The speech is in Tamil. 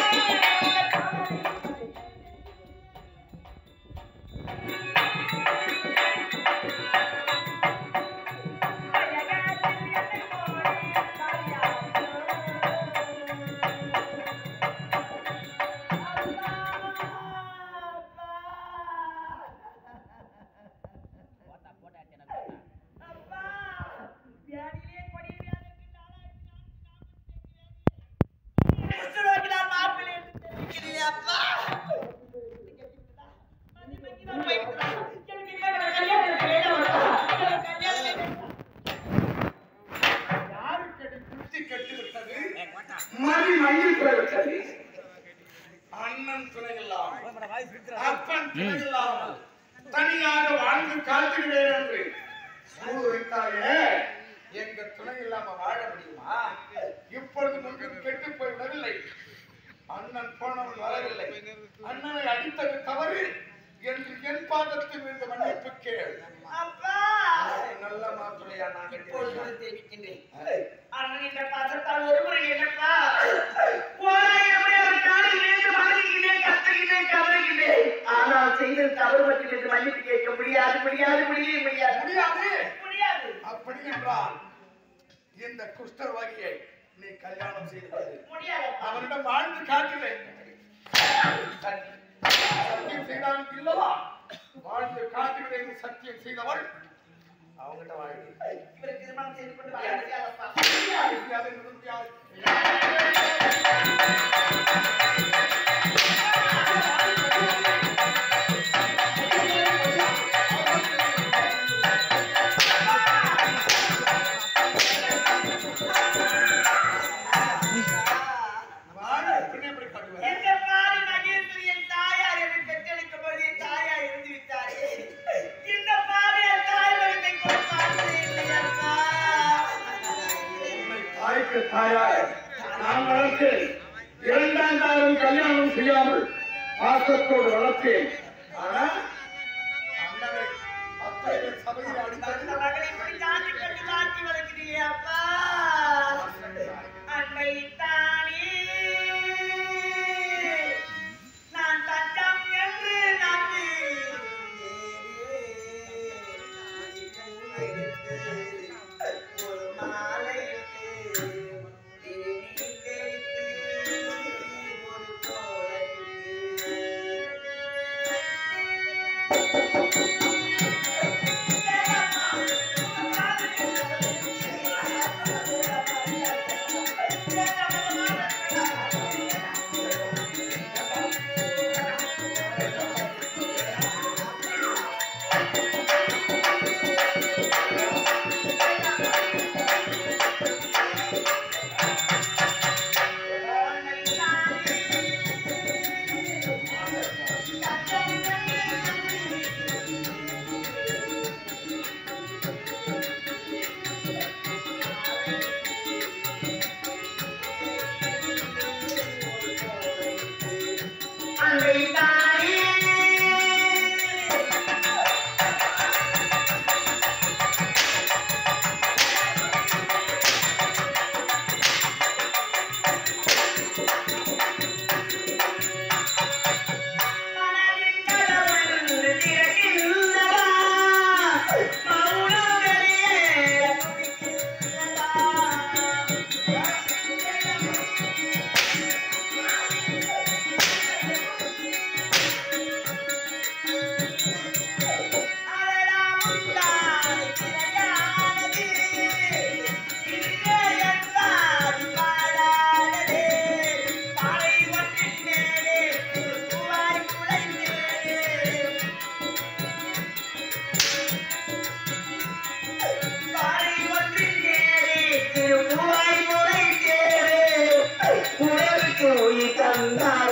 தனியாக வாழ்ந்து காத்துகிறேன் என்று வைத்தாயே எங்க துணை இல்லாம வாழ முடியுமா? இப்பொழுது முன்பு கெட்டு போய்விடவில்லை. அண்ணன் போனவன் வரவில்லை. அண்ணனை அடித்தது தவறு என்று என் பாதத்தில் இருந்த மன்னிப்பு கேள். நல்ல மாப்பிள்ளையா நான் தெரிவிக்கின்றேன். அண்ணன் என்ற பாசத்தால் ஒரு முறை என்னப்பா ஆனால் செய்த தவறு பற்றி என்று மன்னிப்பு கேட்க முடியாது முடியாது முடியவே முடியாது முடியாது முடியாது. அப்படி என்றால் இந்த குஷ்டரோகியை நீ கல்யாணம் செய்து கொண்டு அவனிடம் வாழ்ந்து காட்டுவேன். சத்தியம் செய்தான் இல்லவா? வாழ்ந்து காட்டுகிறேன் சத்தியம் செய்தவள் அவங்கிட்ட வாழ்க்கை இவருக்கு திருமணம் செய்து கொண்டு வாழ முடியாதப்பா. நான் வளர்த்தேன். இரண்டாம் காலம் கல்யாணம் செய்யாமல் பாசத்தோடு வளர்த்தேன். ஆனா அண்ணனை அத்தனை சபையில் அடித்த மகளை தாண்டி கொண்டு தாண்டி வளர்க்கிறீப்பா. அன்னை தானே நான் தஞ்சம் என்று நம்பி ஒரு மாலை Tanda